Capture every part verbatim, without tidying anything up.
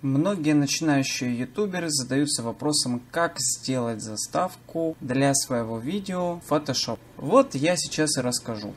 Многие начинающие ютуберы задаются вопросом, как сделать заставку для своего видео в Photoshop. Вот я сейчас и расскажу.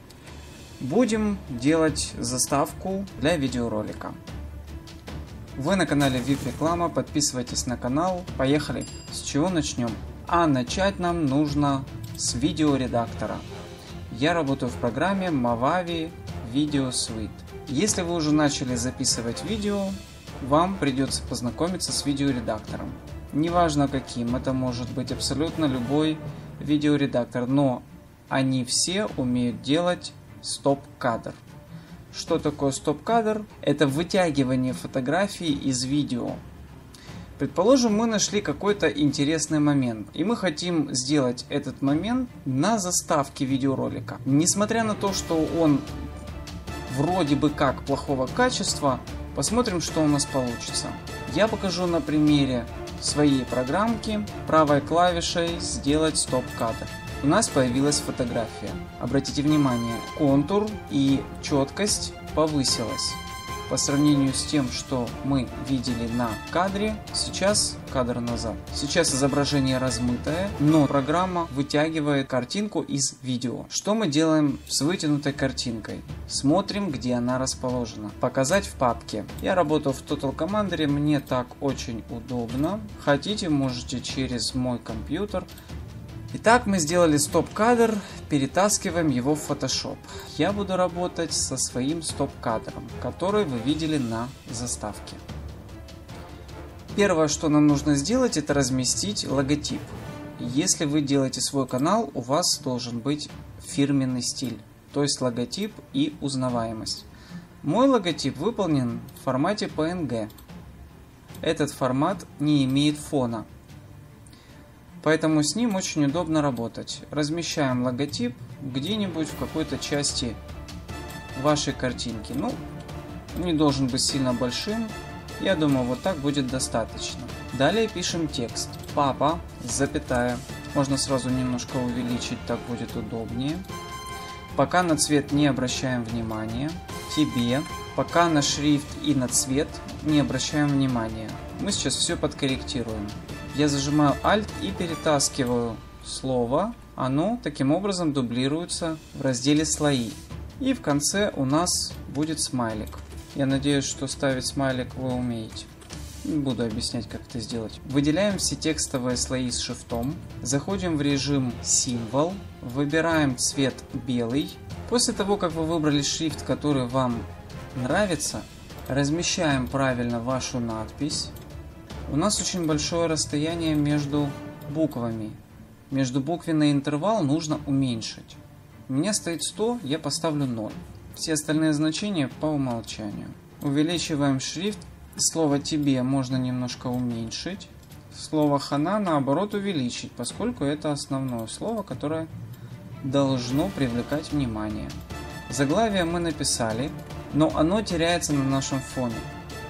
Будем делать заставку для видеоролика. Вы на канале ви ай пи Реклама, подписывайтесь на канал. Поехали! С чего начнем? А начать нам нужно с видеоредактора. Я работаю в программе Movavi Video Suite. Если вы уже начали записывать видео, вам придется познакомиться с видеоредактором. Неважно каким, это может быть абсолютно любой видеоредактор, но они все умеют делать стоп-кадр. Что такое стоп-кадр? Это вытягивание фотографии из видео. Предположим, мы нашли какой-то интересный момент, и мы хотим сделать этот момент на заставке видеоролика. Несмотря на то, что он вроде бы как плохого качества, посмотрим, что у нас получится. Я покажу на примере своей программки правой клавишей сделать стоп-кадр. У нас появилась фотография. Обратите внимание, контур и четкость повысилась. По сравнению с тем, что мы видели на кадре, сейчас кадр назад. Сейчас изображение размытое, но программа вытягивает картинку из видео. Что мы делаем с вытянутой картинкой? Смотрим, где она расположена. Показать в папке. Я работаю в Total Commander, мне так очень удобно. Хотите, можете через мой компьютер. Итак, мы сделали стоп-кадр, перетаскиваем его в Photoshop. Я буду работать со своим стоп-кадром, который вы видели на заставке. Первое, что нам нужно сделать, это разместить логотип. Если вы делаете свой канал, у вас должен быть фирменный стиль, то есть логотип и узнаваемость. Мой логотип выполнен в формате пи эн джи. Этот формат не имеет фона, поэтому с ним очень удобно работать. Размещаем логотип где-нибудь в какой-то части вашей картинки. Ну, не должен быть сильно большим. Я думаю, вот так будет достаточно. Далее пишем текст. Папа, запятая. Можно сразу немножко увеличить, так будет удобнее. Пока на цвет не обращаем внимания. Тебе. Пока на шрифт и на цвет не обращаем внимания. Мы сейчас все подкорректируем. Я зажимаю Alt и перетаскиваю слово. Оно таким образом дублируется в разделе «Слои». И в конце у нас будет смайлик. Я надеюсь, что ставить смайлик вы умеете. Не буду объяснять, как это сделать. Выделяем все текстовые слои с шрифтом. Заходим в режим «Символ». Выбираем цвет белый. После того, как вы выбрали шрифт, который вам нравится, размещаем правильно вашу надпись. У нас очень большое расстояние между буквами. Между буквенный интервал нужно уменьшить. У меня стоит сто, я поставлю ноль. Все остальные значения по умолчанию. Увеличиваем шрифт. Слово «тебе» можно немножко уменьшить. Слово «хана» наоборот увеличить, поскольку это основное слово, которое должно привлекать внимание. Заглавие мы написали, но оно теряется на нашем фоне.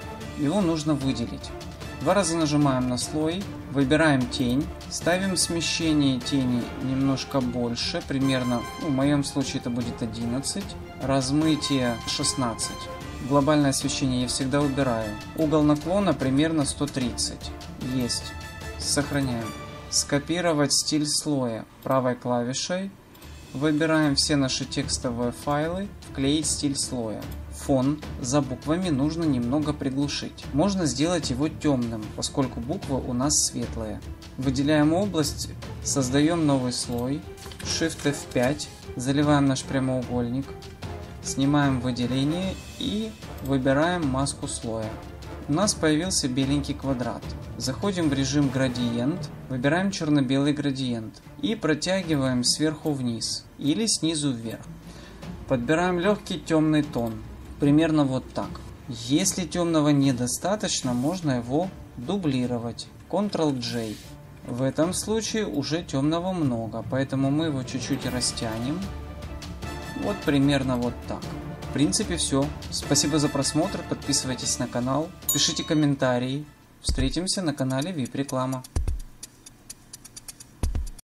Его нужно выделить. Два раза нажимаем на слой, выбираем тень, ставим смещение тени немножко больше, примерно, ну, в моем случае это будет одиннадцать, размытие шестнадцать. Глобальное освещение я всегда убираю. Угол наклона примерно сто тридцать. Есть. Сохраняем. Скопировать стиль слоя правой клавишей. Выбираем все наши текстовые файлы, вклеить стиль слоя. Фон за буквами нужно немного приглушить. Можно сделать его темным, поскольку буквы у нас светлые. Выделяем область, создаем новый слой. Shift эф пять, заливаем наш прямоугольник. Снимаем выделение и выбираем маску слоя. У нас появился беленький квадрат. Заходим в режим градиент, выбираем черно-белый градиент и протягиваем сверху вниз или снизу вверх. Подбираем легкий темный тон, примерно вот так. Если темного недостаточно, можно его дублировать. контрол джей. В этом случае уже темного много, поэтому мы его чуть-чуть растянем. Вот примерно вот так. В принципе все. Спасибо за просмотр, подписывайтесь на канал, пишите комментарии. Встретимся на канале ви ай пи Реклама.